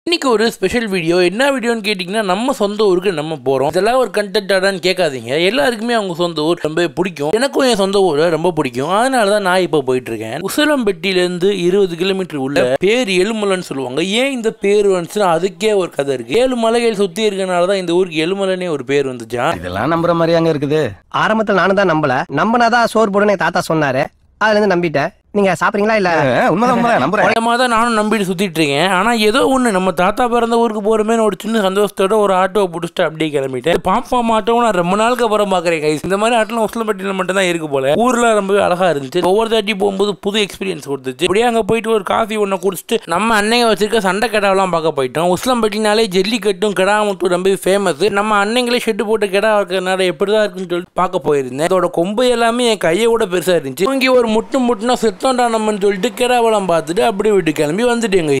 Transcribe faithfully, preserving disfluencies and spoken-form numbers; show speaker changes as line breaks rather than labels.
இன்னைக்கு ஒரு special video. என்ன வீடியோன்னு கேட்டிங்கன்னா, நம்ம சொந்த ஊருக்கு நம்ம போகிறோம். இதெல்லாம் ஒரு கண்டென்ட்டாடான்னு கேட்காதீங்க. எல்லாருக்குமே அவங்க சொந்த ஊர் ரொம்ப பிடிக்கும். எனக்கும் என் சொந்த ஊரை ரொம்ப பிடிக்கும். அதனால தான் நான் இப்போ போயிட்டு இருக்கேன். உசிலம்பட்டியிலேருந்து இருபது கிலோமீட்டர் உள்ள பேர் ஏழுமலைன்னு சொல்லுவாங்க. ஏன் இந்த பேர் வந்துச்சுன்னா அதுக்கே ஒரு கதை இருக்கு. ஏழு மலைகள் சுற்றி இருக்கனால தான் இந்த ஊருக்கு ஏழுமலைனே ஒரு பேர் வந்துச்சா.
இதெல்லாம் நம்புற மாதிரி அங்க இருக்குது.
ஆரம்பத்தில் நானும் தான் நம்பல. நம்பினாதான் சோறு போடுன்னு தாத்தா சொன்னாரு. அதுல இருந்து நம்பிட்டேன். நீங்க சாப்பிடுறீங்களா? இல்ல
தான் நானும் நம்பிட்டு சுத்திட்டு இருக்கேன். ஆனா ஏதோ ஒண்ணு நம்ம தாத்தா பிறந்த ஊருக்கு போறமே ஒரு சின்ன சந்தோஷத்தோட ஒரு ஆட்டோ பிடிச்சிட்டு அப்படியே கிளம்பிட்டேன். பாப்பா ஆட்டோவும் நான் ரொம்ப நாளுக்கு அப்புறம் பாக்குறேன் கைஸ். இந்த மாதிரி ஆட்டோ உசிலம்பட்டியில மட்டும் தான் இருக்கு போல. ஊர்ல ரொம்பவே அழகா இருந்துச்சு. ஒவ்வொரு தாட்டி போகும்போது புது எக்ஸ்பீரியன்ஸ் கொடுத்துச்சு. அப்படியே அங்க போயிட்டு ஒரு காஃபி ஒண்ணு குடிச்சிட்டு நம்ம அன்னைங்க வச்சிருக்க சண்டை கெடாவெல்லாம் பார்க்க போயிட்டோம். உசிலம்பட்டினாலே ஜல்லிக்கட்டும் கிடா முட்டும் ரொம்ப ஃபேமஸ். நம்ம அன்னைங்களே ஷெட்டு போட்டு கிடா இருக்கிறதுனால எப்படிதான் இருக்குன்னு சொல்லிட்டு பார்க்க போயிருந்தேன். அதோட கொம்பு எல்லாமே என் கையை கூட பெருசா இருந்துச்சு. இங்கே ஒரு முட்டு முட்டுனா செத்தோண்டா நம்மன்னு சொல்லிட்டு கிடாவெல்லாம் பார்த்துட்டு அப்படியே விட்டு கிளம்பி வந்துட்டேங்க.